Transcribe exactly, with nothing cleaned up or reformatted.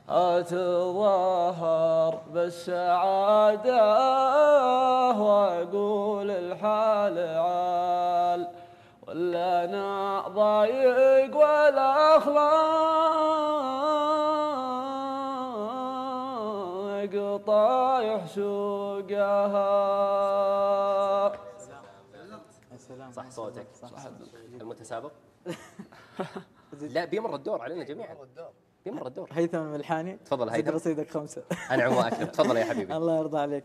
أتظاهر بالسعادة وأقول الحال عال، ولا أنا ضايق والأخلاق طايح سوقها. صح صوتك صح. المتسابق لا بيمر الدور علينا جميعا، بيمر الدور. هيثم الملحاني، تفضل هيثم. رصيدك خمسة. أنعم وأكرم، تفضل يا حبيبي. الله يرضى عليك.